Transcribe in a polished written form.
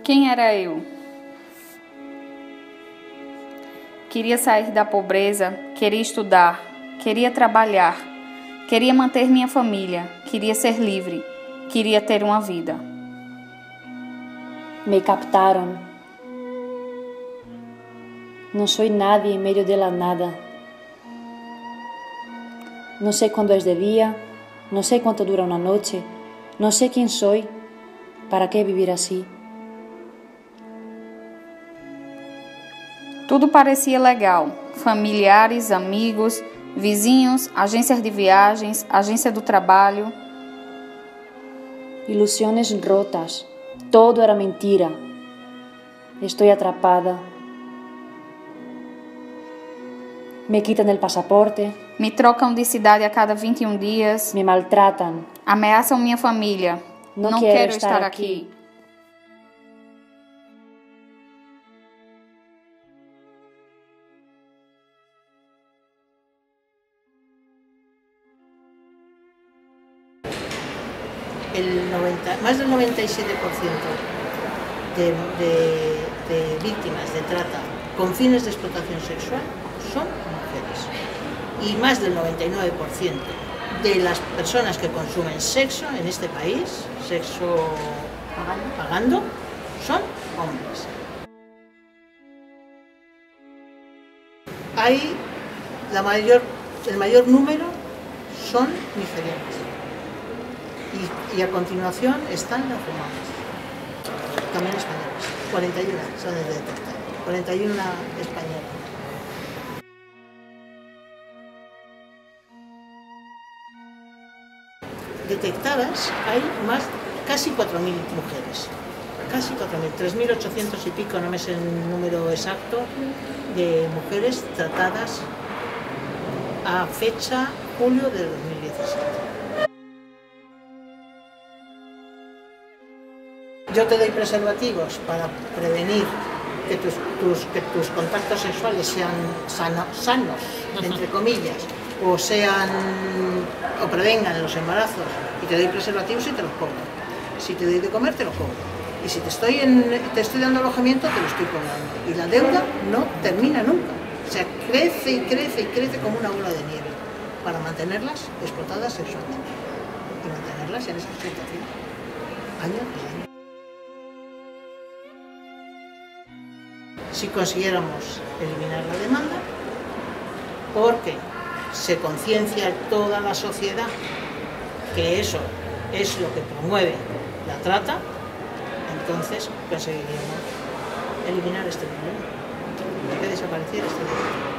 Quem era eu? Queria sair da pobreza, queria estudar, queria trabalhar, queria manter minha família, queria ser livre, queria ter uma vida. Me captaron. No soy nadie en medio de la nada. No sé cuándo es de día, no sé cuánto dura una noche, no sé quién soy, para qué vivir así. Tudo parecia legal. Familiares, amigos, vizinhos, agências de viagens, agência do trabalho. Ilusiones rotas. Todo era mentira. Estoy atrapada. Me quitan el pasaporte. Me trocam de cidade a cada 21 dias. Me maltratan. Ameaçam minha família. Não quero estar aqui. Más del 97% de víctimas de trata con fines de explotación sexual son mujeres. Y más del 99% de las personas que consumen sexo en este país, sexo pagando, son hombres. Hay el mayor número son nigerianas. Y a continuación están las rumanas, también españolas, 41 son de detectar, 41 españolas. Detectadas hay casi 4.000 mujeres, casi 4.000, 3.800 y pico, no me sé el número exacto, de mujeres tratadas a fecha julio de 2017. Yo te doy preservativos para prevenir que tus contactos sexuales sean sanos, entre comillas, o prevengan los embarazos, y te doy preservativos y te los cobro. Si te doy de comer, te lo cobro. Y si te estoy dando alojamiento, te lo estoy cobrando. Y la deuda no termina nunca. O sea, crece y crece y crece como una bola de nieve para mantenerlas explotadas sexualmente y mantenerlas en esa explotación año tras año. Si consiguiéramos eliminar la demanda, porque se conciencia toda la sociedad que eso es lo que promueve la trata, entonces conseguiríamos eliminar este problema, que desapareciera este problema.